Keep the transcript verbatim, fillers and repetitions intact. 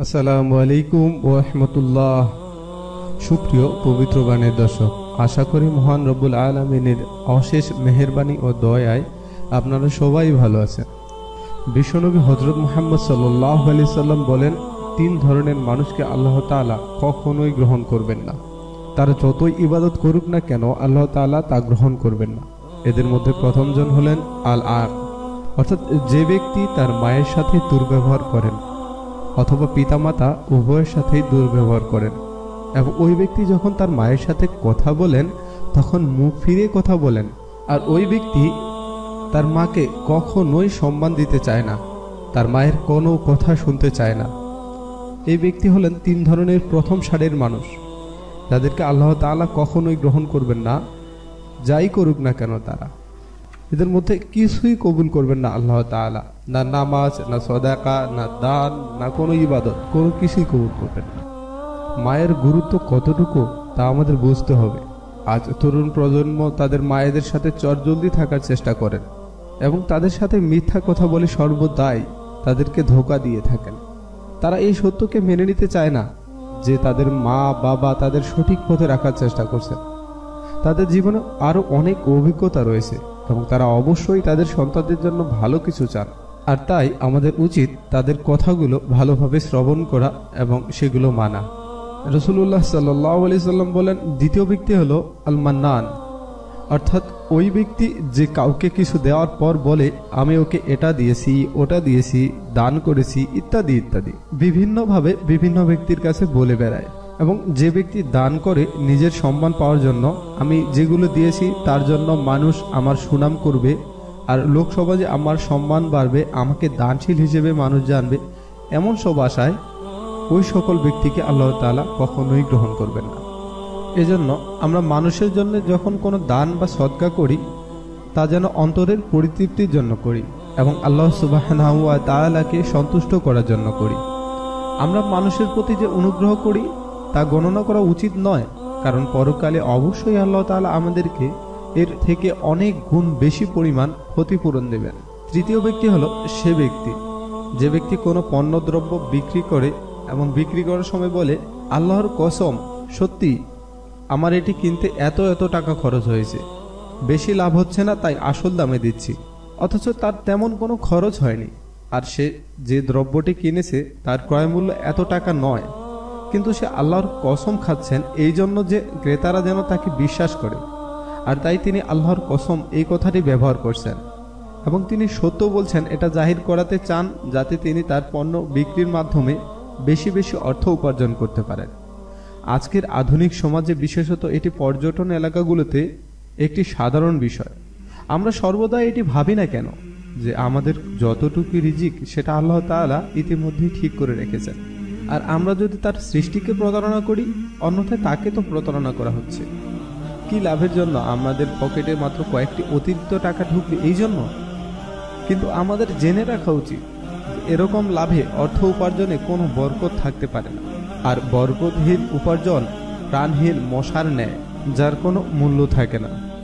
আসসালামু আলাইকুম ওয়া রাহমাতুল্লাহ। সুপ্রিয় পবিত্র বাণীর দর্শক, আশা করি মহান রব্বুল আলামিনের অশেষ মেহেরবানি ও দয়ায় আপনারা সবাই ভালো আছেন। বিশ্বনবী হযরত মুহাম্মদ সাল্লাল্লাহু আলাইহি সাল্লাম বলেন, তিন ধরনের মানুষকে আল্লাহ তাআলা কখনোই গ্রহণ করবেন না। তারা যতই ইবাদত করুক না কেন আল্লাহ তাআলা তা গ্রহণ করবেন না। এদের মধ্যে প্রথমজন হলেন আল আক, অর্থাৎ যে ব্যক্তি তার মায়ের সাথে দুর্ব্যবহার করেন অথবা পিতামাতা উভয়ের সাথেই দুর্ব্যবহার করেন, এবং ওই ব্যক্তি যখন তার মায়ের সাথে কথা বলেন তখন মুখ ফিরে কথা বলেন, আর ওই ব্যক্তি তার মাকে কখনোই সম্মান দিতে চায় না, তার মায়ের কোনো কথা শুনতে চায় না। এই ব্যক্তি হলেন তিন ধরনের প্রথম সারির মানুষ, যাদেরকে আল্লাহ তাআলা কখনোই গ্রহণ করবেন না, যাই করুক না কেন তারা। এদের মধ্যে কিছুই কবুল করবেন না আল্লাহ তাআলা, না নামাজ, না সদাকা, না দান, না কোনো ইবাদত, কোনো কিছুই কবুল করবেন না। মায়ের গুরুত্ব কতটুকু তা আমাদের বুঝতে হবে। আজ তরুণ প্রজন্ম তাদের মায়েদের সাথে চটজলদি থাকার চেষ্টা করেন এবং তাদের সাথে মিথ্যা কথা বলে সর্বদাই তাদেরকে ধোঁকা দিয়ে থাকেন। তারা এই সত্যকে মেনে নিতে চায় না যে তাদের মা বাবা তাদের সঠিক পথে রাখার চেষ্টা করছেন। তাদের জীবনে আরো অনেক অভিজ্ঞতা রয়েছে এবং তারা অবশ্যই তাদের সন্তানদের জন্য ভালো কিছু চান, আর তাই আমাদের উচিত তাদের কথাগুলো ভালোভাবে শ্রবণ করা এবং সেগুলো মানা। রাসূলুল্লাহ সাল্লাল্লাহু আলাইহি সাল্লাম বলেন, দ্বিতীয় ব্যক্তি হলো আল মান্নান, অর্থাৎ ওই ব্যক্তি যে কাউকে কিছু দেওয়ার পর বলে, আমি ওকে এটা দিয়েছি, ওটা দিয়েছি, দান করেছি, ইত্যাদি ইত্যাদি বিভিন্নভাবে বিভিন্ন ব্যক্তির কাছে বলে বেড়ায়। এবং যে ব্যক্তি দান করে নিজের সম্মান পাওয়ার জন্য, আমি যেগুলো দিয়েছি তার জন্য মানুষ আমার সুনাম করবে আর লোক সমাজে আমার সম্মান বাড়বে, আমাকে দানশীল হিসেবে মানুষ জানবে, এমন সব আশায় ওই সকল ব্যক্তিকে আল্লাহ তাআলা কখনোই গ্রহণ করবেন না। এজন্য আমরা মানুষের জন্য যখন কোনো দান বা সদকা করি তা যেন অন্তরের পরিতৃপ্তির জন্য করি এবং আল্লাহ সুবহানাহু ওয়া তাআলাকে সন্তুষ্ট করার জন্য করি। আমরা মানুষের প্রতি যে অনুগ্রহ করি তা গণনা করা উচিত নয়, কারণ পরকালে অবশ্যই আল্লাহ তাআলা আমাদেরকে এর থেকে অনেক গুণ বেশি পরিমাণ ক্ষতিপূরণ দেবেন। তৃতীয় ব্যক্তি হলো সে ব্যক্তি যে ব্যক্তি কোনো পণ্যদ্রব্য বিক্রি করে এবং বিক্রি করার সময় বলে, আল্লাহর কসম, সত্যি আমার এটি কিনতে এত এত টাকা খরচ হয়েছে, বেশি লাভ হচ্ছে না তাই আসল দামে দিচ্ছি, অথচ তার তেমন কোনো খরচ হয়নি, আর সে যে দ্রব্যটি কিনেছে তার ক্রয় মূল্য এত টাকা নয়, কিন্তু সে আল্লাহর কসম খাচ্ছেন এই জন্য যে ক্রেতারা যেন তাকে বিশ্বাস করে, আর তাই তিনি আল্লাহর কসম এই কথাটি ব্যবহার করছেন এবং তিনি সত্য বলছেন এটা জাহির করাতে চান যাতে তিনি তার পণ্য বিক্রির মাধ্যমে বেশি বেশি অর্থ উপার্জন করতে পারেন। আজকের আধুনিক সমাজে বিশেষত এটি পর্যটন এলাকাগুলোতে একটি সাধারণ বিষয়। আমরা সর্বদা এটি ভাবি না কেন যে আমাদের যতটুকু রিজিক সেটা আল্লাহ তাআলা ইতিমধ্যেই ঠিক করে রেখেছেন, আর আমরা যদি তার সৃষ্টিকে প্রতারণা করি, অন্যথায় তাকে তো প্রতারণা করা হচ্ছে। কি লাভের জন্য? আমাদের পকেটে মাত্র কয়েকটি অতিরিক্ত টাকা ঢুকবে এই জন্য। কিন্তু আমাদের জেনে রাখা উচিত এরকম লাভে অর্থ উপার্জনে কোনো বরকত থাকতে পারে না, আর বরকতহীন উপার্জন প্রাণহীন মশার ন্যায়, যার কোনো মূল্য থাকে না।